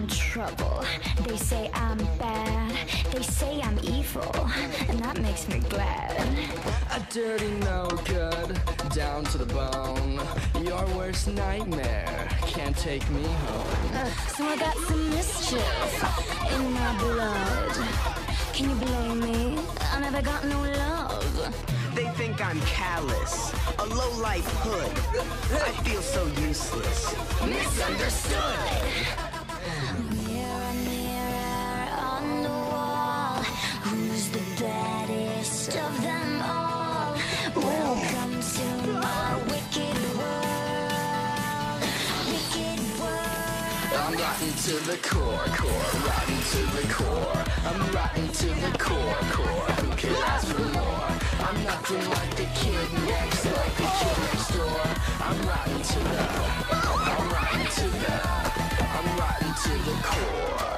trouble. They say I'm bad, they say I'm evil, and that makes me glad. A dirty no good, down to the bone. Your worst nightmare can't take me home. So I got some mischief in my blood. Can you blame me? I never got no love. They think I'm callous, a low-life hood. I feel so useless. Misunderstood. Mirror, mirror on the wall, who's the baddest of them all? Welcome to my wicked world, wicked world. I'm rotten to the core, rotten to the core. I'm rotten to the core. Who could ask for more? I'm nothing like the kid next, like the kid next door. I'm rotten to the core.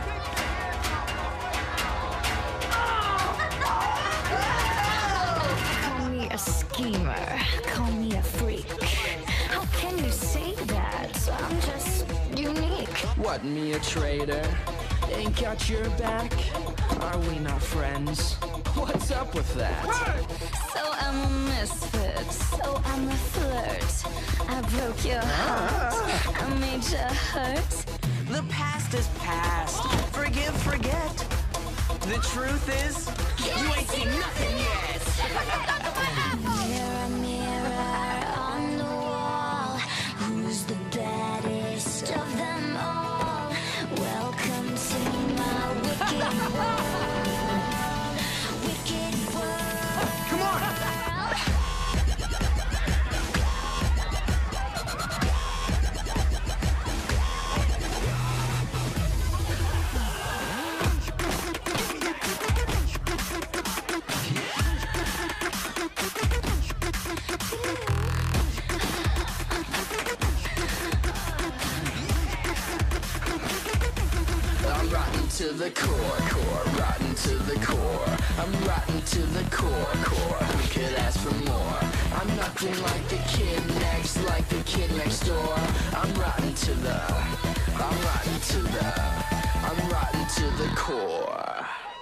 Call me a schemer, call me a freak. How can you say that? I'm just unique. What, me a traitor? Ain't got your back? Are we not friends? What's up with that? So I'm a misfit, so I'm a flirt. I broke your heart, I made you hurt. The past is past. Forgive, forget. The truth is, you ain't seen nothing yet. Mirror, mirror on the wall, who's the baddest of them all? Welcome to my wicked world, wicked world. Come on! I'm rotten to the core, rotten to the core. I'm rotten to the core. Who could ask for more? I'm nothing like the kid next, like the kid next door. I'm rotten to the core.